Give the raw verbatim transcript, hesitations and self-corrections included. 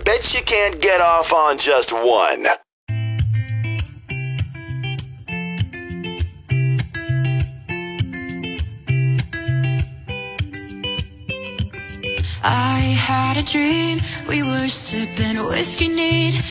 bet you can't get off on just one. I had a dream, we were sipping whiskey neat.